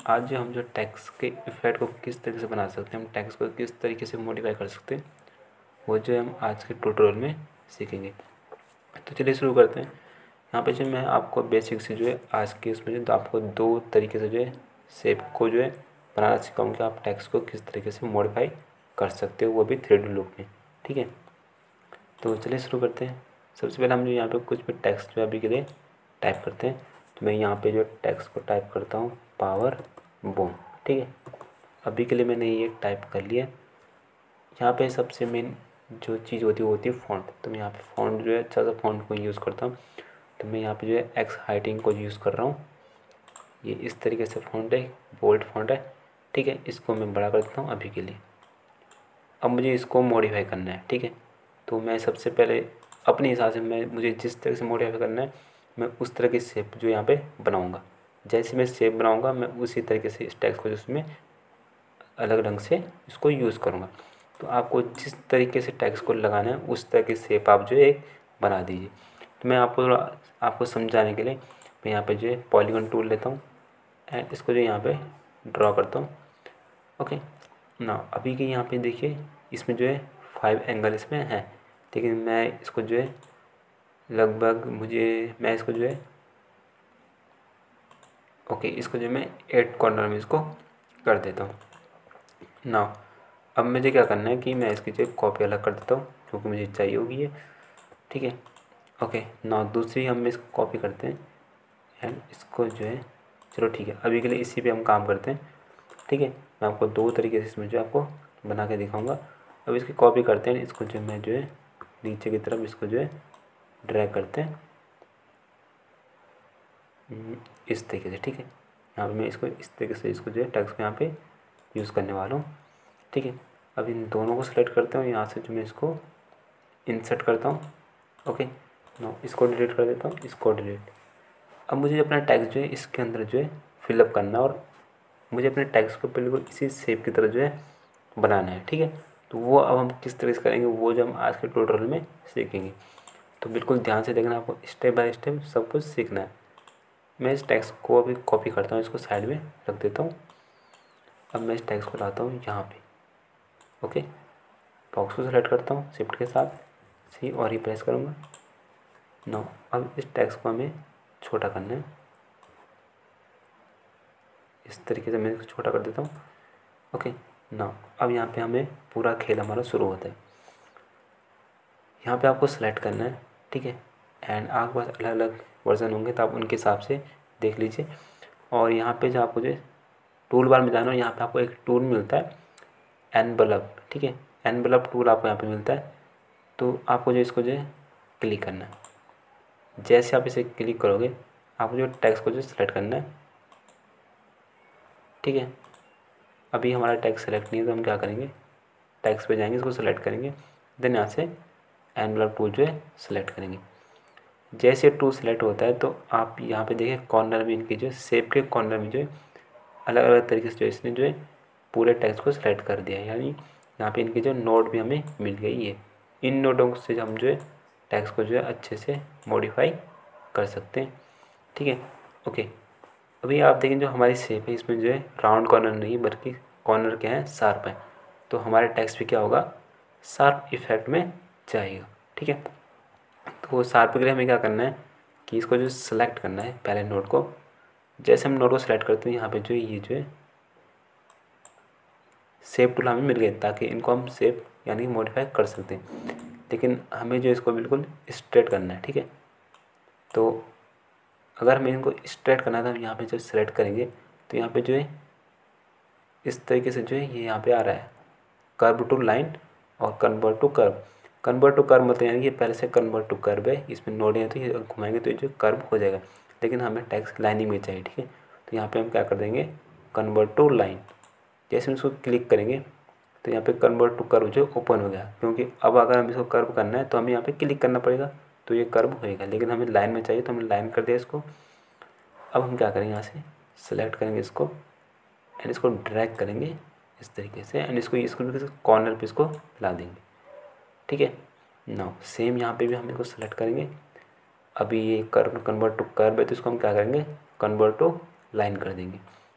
आज जो हम जो टेक्स्ट के इफ़ेक्ट को किस तरीके से बना सकते हैं, हम टेक्स्ट को किस तरीके से मॉडिफाई कर सकते हैं, वो जो हम आज के ट्यूटोरियल में सीखेंगे। तो चलिए शुरू करते हैं। यहाँ पे जो मैं आपको बेसिक से जो है आज के इसमें जो आपको 2 तरीके से जो है शेप को जो है बनाना सिखाऊंगा कि आप टेक्स्ट को किस तरीके से मॉडिफाई कर सकते हो, वो भी 3D लुक में। ठीक है, तो चलिए शुरू करते हैं। सबसे पहले हम जो यहाँ पे कुछ भी टेक्स्ट जो अभी के लिए टाइप करते हैं। तो मैं यहाँ पे जो टेक्स्ट को टाइप करता हूँ पावर बूम। ठीक है, अभी के लिए मैंने ये टाइप कर लिया। यहाँ पे सबसे मेन जो चीज़ होती है वो होती है फ़ॉन्ट। तो मैं यहाँ पे फ़ॉन्ट जो है अच्छा सा फ़ॉन्ट को यूज़ करता हूँ। तो मैं यहाँ पे जो है एक्स हाइटिंग को यूज़ कर रहा हूँ। ये इस तरीके से फ़ॉन्ट है, बोल्ड फ़ॉन्ट है। ठीक है, इसको मैं बड़ा कर देता हूँ अभी के लिए। अब मुझे इसको मॉडिफाई करना है। ठीक है, तो मैं सबसे पहले अपने हिसाब से मुझे जिस तरह से मॉडिफाई करना है मैं उस तरह की शेप जो यहाँ पे बनाऊँगा। जैसे मैं शेप बनाऊँगा मैं उसी तरीके से इस टेक्स्ट को जिसमें अलग ढंग से इसको यूज़ करूँगा। तो आपको जिस तरीके से टेक्स्ट को लगाना है उस तरह की शेप आप जो है एक बना दीजिए। तो मैं आपको थोड़ा आपको समझाने के लिए मैं यहाँ पे जो है पॉलीगॉन टूल लेता हूँ एंड इसको जो यहाँ पे ड्रॉ करता हूँ। ओके ना, अभी के यहाँ पे देखिए इसमें जो है 5 एंगल इसमें है, लेकिन मैं इसको जो है लगभग मैं इसको जो है इसको जो मैं 8 कॉर्नर में इसको कर देता हूँ ना। अब मुझे क्या करना है कि मैं इसकी जो कॉपी अलग कर देता हूँ क्योंकि मुझे चाहिए होगी ये। ठीक है, ओके ना, दूसरी हम इसको कॉपी करते हैं एंड इसको जो है चलो ठीक है, अभी के लिए इसी पे हम काम करते हैं। ठीक है, मैं आपको 2 तरीके से इसमें जो आपको बना के दिखाऊंगा। अब इसकी कॉपी करते हैं, इसको जो मैं जो है नीचे की तरफ इसको जो है ड्रैग करते हैं इस तरीके से। ठीक है, यहाँ पे मैं इसको इस तरीके से इसको जो है टेक्स्ट यहाँ पे यूज़ करने वाला हूँ। ठीक है, अब इन दोनों को सेलेक्ट करता हूँ, यहाँ से जो मैं इसको इंसर्ट करता हूँ। ओके नो, इसको डिलीट कर देता हूँ, इसको डिलीट। अब मुझे अपना टेक्स्ट जो है इसके अंदर जो है फिलअप करना और मुझे अपने टेक्स्ट को बिल्कुल इसी शेप की तरह जो है बनाना है। ठीक है, तो वो अब हम किस तरह से करेंगे वो जो हम आज के ट्यूटोरियल में सीखेंगे। तो बिल्कुल ध्यान से देखना, आपको स्टेप बाय स्टेप सब कुछ सीखना है। मैं इस टेक्स्ट को अभी कॉपी करता हूँ, इसको साइड में रख देता हूँ। अब मैं इस टेक्स्ट को लाता हूँ यहाँ पे। ओके, बॉक्स को सेलेक्ट करता हूँ शिफ्ट के साथ सी और ही प्रेस करूँगा। नो, अब इस टेक्स्ट को हमें छोटा करना है, इस तरीके से मैं इसको छोटा कर देता हूँ। ओके ना, अब यहाँ पे हमें पूरा खेल हमारा शुरू होता है। यहाँ पे आपको सेलेक्ट करना है। ठीक है, एंड आपके पास अलग अलग वर्जन होंगे तो आप उनके हिसाब से देख लीजिए। और यहाँ पे जो आपको जो टूल बार में जाना है, यहाँ पे आपको एक टूल मिलता है एनवलप। ठीक है, एनवलप टूल आपको यहाँ पे मिलता है। तो आपको जो इसको जो है क्लिक करना है। जैसे आप इसे क्लिक करोगे आपको जो टेक्स्ट को जो सेलेक्ट करना है। ठीक है, अभी हमारा टेक्स्ट सेलेक्ट नहीं है तो हम क्या करेंगे, टेक्स्ट पे जाएंगे, इसको सेलेक्ट करेंगे, देन यहाँ से एनवलप टूल जो है सेलेक्ट करेंगे। जैसे टूल सेलेक्ट होता है तो आप यहाँ पे देखिए कॉर्नर में इनकी जो शेप के कॉर्नर में जो है अलग अलग तरीके से जो इसने जो है पूरे टेक्स्ट को सेलेक्ट कर दिया है। यानी यहाँ पे इनकी जो नोट भी हमें मिल गई है। इन नोटों से हम जो है टेक्स्ट को जो है अच्छे से मॉडिफाई कर सकते हैं। ठीक है, ओके, अभी आप देखें जो हमारी शेप है इसमें जो है राउंड कॉर्नर नहीं बल्कि कॉर्नर क्या है, शार्प है। तो हमारे टेक्स्ट पे क्या होगा, शार्प इफेक्ट में जाएगा। ठीक है, तो शार्प के लिए हमें क्या करना है कि इसको जो सेलेक्ट करना है पहले नोट को। जैसे हम नोट को सेलेक्ट करते हैं यहाँ पे जो ये जो है शेप टूल हमें मिल गए ताकि इनको हम शेप यानी मॉडिफाई कर सकते हैं। लेकिन हमें जो इसको बिल्कुल स्ट्रेट करना है। ठीक है, तो अगर हमें इनको स्ट्रेट करना है तो हम यहाँ पे जब सेलेक्ट करेंगे तो यहाँ पे जो है इस तरीके से जो है ये यहाँ पे आ रहा है कर्व टू लाइन और convert to curve. Convert to curve मतलब यानी कि पहले से कन्वर्ट टू कर्व है, इसमें नोड है तो ये घुमाएंगे तो ये जो कर्व हो जाएगा, लेकिन हमें टेक्स्ट लाइनिंग में चाहिए। ठीक है, तो यहाँ पे हम क्या कर देंगे, कन्वर्ट टू लाइन। जैसे हम इसको क्लिक करेंगे तो यहाँ पे कन्वर्ट टू कर्व जो ओपन हो गया, क्योंकि अब अगर हम इसको कर्व करना है तो हमें यहाँ पे क्लिक करना पड़ेगा तो ये कर्व होएगा, लेकिन हमें लाइन में चाहिए तो हमने लाइन कर दिया इसको। अब हम क्या करेंगे, यहाँ से सेलेक्ट करेंगे इसको एंड इसको ड्रैग करेंगे इस तरीके से एंड इसको कॉर्नर पे इसको ला देंगे। ठीक है, नाउ सेम यहाँ पे भी हम इसको सेलेक्ट करेंगे। अभी ये कर्व कन्वर्ट टू कर्व है तो इसको हम क्या करेंगे, कन्वर्ट टू लाइन कर देंगे।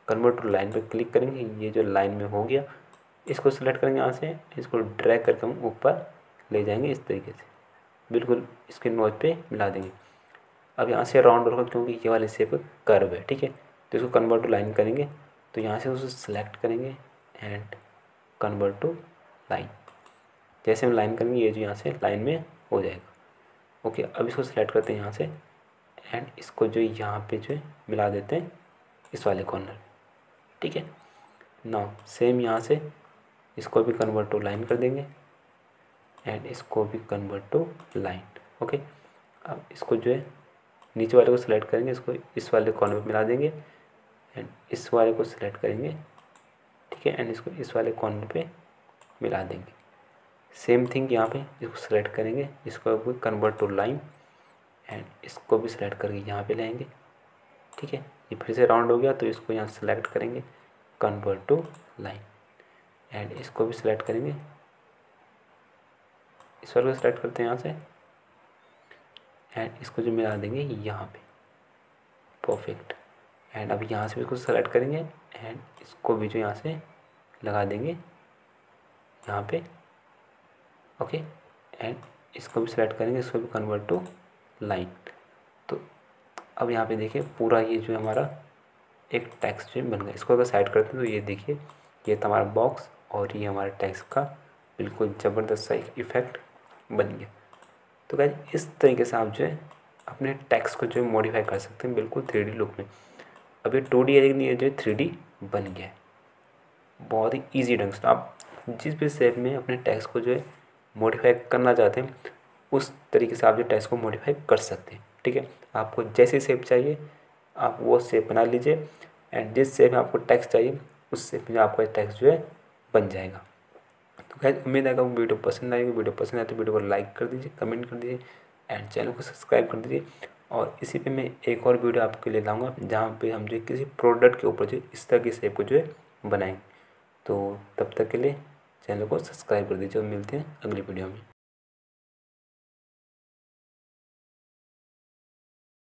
कन्वर्ट टू लाइन पर क्लिक करेंगे, ये जो लाइन में हो गया इसको सेलेक्ट करेंगे यहाँ से, इसको ड्रैग करके हम ऊपर ले जाएंगे इस तरीके से, बिल्कुल इसके नोच पे मिला देंगे। अब यहाँ से राउंड होगा क्योंकि ये वाली शेप कर्व है, ठीक है। तो इसको कन्वर्ट टू लाइन करेंगे, तो यहाँ से उसे सेलेक्ट करेंगे एंड कन्वर्ट टू लाइन। जैसे हम लाइन करेंगे ये जो यहाँ से लाइन में हो जाएगा। ओके, अब इसको सेलेक्ट करते हैं यहाँ से एंड इसको जो यहाँ पे जो है मिला देते हैं इस वाले कॉर्नर, ठीक है। नाउ सेम यहाँ से इसको भी कन्वर्ट टू लाइन कर देंगे एंड इसको भी कन्वर्ट टू लाइन। ओके, अब इसको जो है नीचे वाले को सिलेक्ट करेंगे, इसको इस वाले कॉर्नर पे मिला देंगे एंड इस वाले को सिलेक्ट करेंगे, ठीक है, एंड इसको इस वाले कॉर्नर पे मिला देंगे। सेम थिंग यहाँ पे इसको सिलेक्ट करेंगे, इसको भी कन्वर्ट टू लाइन एंड इसको भी सिलेक्ट करके यहाँ पे लाएंगे, ठीक है। ये फिर से राउंड हो गया तो इसको यहाँ सेलेक्ट करेंगे, कन्वर्ट टू लाइन एंड इसको भी सिलेक्ट करेंगे, इस वाले को सिलेक्ट करते हैं यहाँ से एंड इसको जो मिला देंगे यहाँ पे, परफेक्ट। एंड अब यहाँ से भी इसको सेलेक्ट करेंगे एंड इसको भी जो यहाँ से लगा देंगे यहाँ पे, ओके। एंड इसको भी सिलेक्ट करेंगे, इसको भी कन्वर्ट टू लाइन। तो अब यहाँ पे देखिए पूरा ये जो हमारा एक टेक्स्ट जो बन गया। इसको अगर साइड करते हैं तो ये देखिए ये था हमारा बॉक्स और ये हमारे टेक्स्ट का बिल्कुल ज़बरदस्त सा एक इफ़ेक्ट बन गया। तो गाइस इस तरीके से आप जो है अपने टेक्स्ट को जो है मॉडिफाई कर सकते हैं बिल्कुल 3D लुक में। अब ये 2D है लेकिन ये जो है 3D बन गया है बहुत ही ईजी ढंग से। आप जिस भी शेप में अपने टेक्स्ट को जो है मॉडिफाई करना चाहते हैं उस तरीके से आप जो टेक्स्ट को मॉडिफाई कर सकते हैं, ठीक है। आपको जैसी शेप चाहिए आप वो शेप बना लीजिए एंड जिस शेप में आपको टेक्स्ट चाहिए उस शेप में आपका टेक्स्ट जो है बन जाएगा। तो गाइस उम्मीद है कि आपको वीडियो पसंद आएगी। वीडियो पसंद आए तो वीडियो को लाइक कर दीजिए, कमेंट कर दीजिए एंड चैनल को सब्सक्राइब कर दीजिए। और इसी पे मैं एक और वीडियो आपके लिए लाऊंगा जहाँ पे हम जो किसी प्रोडक्ट के ऊपर जो इस तरह की शेप को जो है बनाएंगे। तो तब तक के लिए चैनल को सब्सक्राइब कर दीजिए और मिलते हैं अगली वीडियो में।